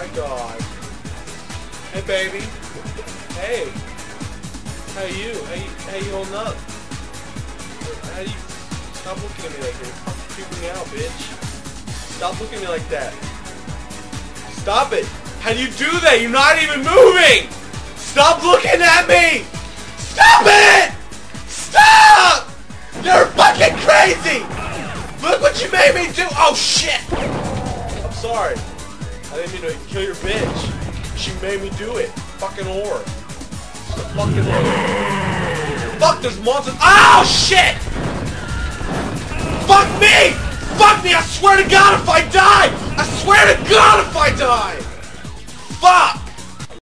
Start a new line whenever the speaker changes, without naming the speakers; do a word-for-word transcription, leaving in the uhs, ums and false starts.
god. Hey, baby. Hey. How you? How you, how you holding up? How you... Stop looking at me like that. You're fucking creeping me out, bitch. Stop looking at me like that. Stop it. How do you do that? You're not even moving! Stop looking at me! Stop it! Stop! You're fucking crazy! Look what you made me do! Oh shit! I'm sorry. I didn't mean to kill your bitch. She made me do it. Fucking whore. She's a fucking whore. Fuck, there's monsters. Oh shit! Fuck me! Fuck me! I swear to God if I die! I swear to God if I die! Fuck!